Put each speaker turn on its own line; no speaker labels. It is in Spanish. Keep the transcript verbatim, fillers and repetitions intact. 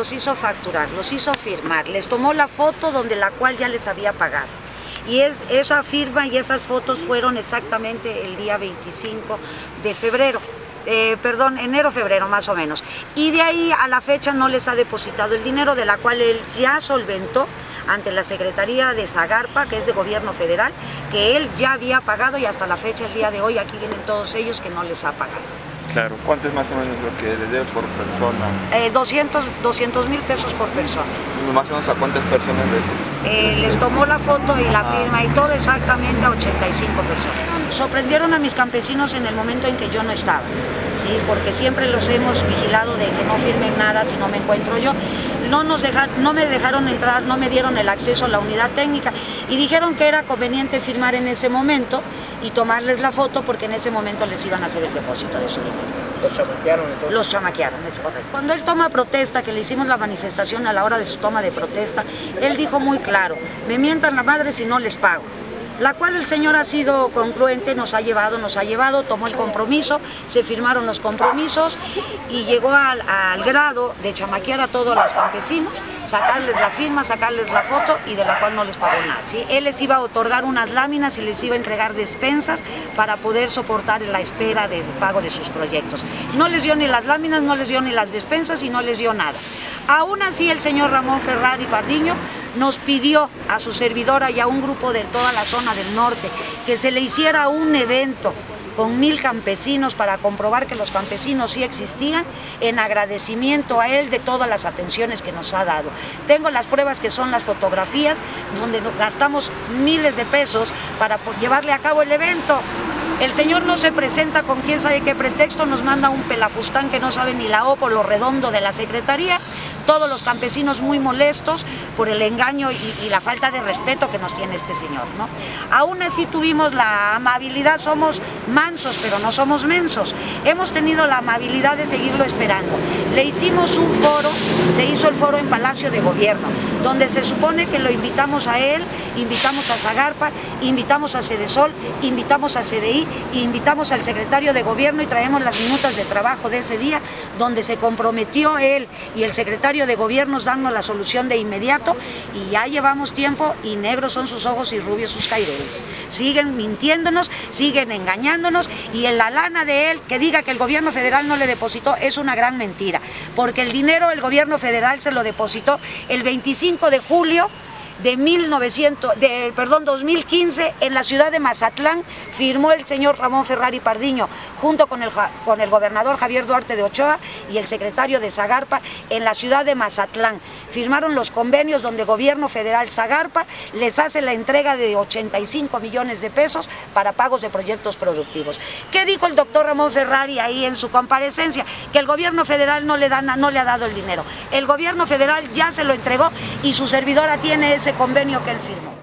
los hizo facturar, los hizo firmar, les tomó la foto donde la cual ya les había pagado. Y es, esa firma y esas fotos fueron exactamente el día veinticinco de febrero. Eh, perdón, enero, febrero más o menos. Y de ahí a la fecha no les ha depositado el dinero, de la cual él ya solventó ante la Secretaría de Zagarpa, que es de Gobierno Federal, que él ya había pagado y hasta la fecha, el día de hoy, aquí vienen todos ellos que no les ha pagado.
Claro. ¿Cuánto es más o menos lo que les debe por persona?
Eh, doscientos mil pesos por persona.
¿Más o menos a cuántas personas les...?
Eh, les tomó la foto y la firma y todo exactamente a ochenta y cinco personas. Sorprendieron a mis campesinos en el momento en que yo no estaba, ¿sí? Porque siempre los hemos vigilado de que no firmen nada si no me encuentro yo. No, nos dejaron, no me dejaron entrar, no me dieron el acceso a la unidad técnica y dijeron que era conveniente firmar en ese momento y tomarles la foto porque en ese momento les iban a hacer el depósito de su dinero.
¿Los chamaquearon entonces?
Los chamaquearon, es correcto. Cuando él toma protesta, que le hicimos la manifestación a la hora de su toma de protesta, él dijo muy claro, me mientan la madre si no les pago. La cual el señor ha sido congruente, nos ha llevado, nos ha llevado, tomó el compromiso, se firmaron los compromisos y llegó al, al grado de chamaquear a todos los campesinos, sacarles la firma, sacarles la foto y de la cual no les pagó nada, ¿sí? Él les iba a otorgar unas láminas y les iba a entregar despensas para poder soportar la espera del pago de sus proyectos. No les dio ni las láminas, no les dio ni las despensas y no les dio nada. Aún así el señor Ramón Ferrari Pardiño nos pidió a su servidora y a un grupo de toda la zona del norte que se le hiciera un evento con mil campesinos para comprobar que los campesinos sí existían, en agradecimiento a él de todas las atenciones que nos ha dado. Tengo las pruebas que son las fotografías donde gastamos miles de pesos para llevarle a cabo el evento. El señor no se presenta con quién sabe qué pretexto, nos manda un pelafustán que no sabe ni la O por lo redondo de la Secretaría. Todos los campesinos muy molestos por el engaño y, y la falta de respeto que nos tiene este señor, ¿no? Aún así tuvimos la amabilidad, somos mansos, pero no somos mensos. Hemos tenido la amabilidad de seguirlo esperando. Le hicimos un foro, se hizo el foro en Palacio de Gobierno, donde se supone que lo invitamos a él, invitamos a Zagarpa, invitamos a Cedesol, invitamos a C D I, invitamos al secretario de Gobierno y traemos las minutas de trabajo de ese día, donde se comprometió él y el secretario de Gobierno dando la solución de inmediato y ya llevamos tiempo y negros son sus ojos y rubios sus caireles. Siguen mintiéndonos, siguen engañándonos y en la lana de él que diga que el gobierno federal no le depositó es una gran mentira, porque el dinero el gobierno federal se lo depositó el veinticinco de julio de, mil novecientos, de perdón, dos mil quince en la ciudad de Mazatlán. Firmó el señor Ramón Ferrari Pardiño junto con el, con el gobernador Javier Duarte de Ochoa y el secretario de Zagarpa en la ciudad de Mazatlán. Firmaron los convenios donde el gobierno federal Zagarpa les hace la entrega de ochenta y cinco millones de pesos para pagos de proyectos productivos. ¿Qué dijo el doctor Ramón Ferrari ahí en su comparecencia? Que el gobierno federal no le, da, no le ha dado el dinero. El gobierno federal ya se lo entregó y su servidora tiene ese convenio que él firmó.